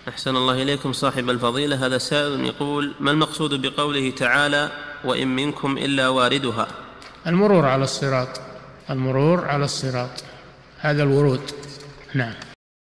أحسن الله إليكم صاحب الفضيلة. هذا سائل يقول: ما المقصود بقوله تعالى: وإن منكم إلا واردها؟ المرور على الصراط، المرور على الصراط، هذا الورود. نعم.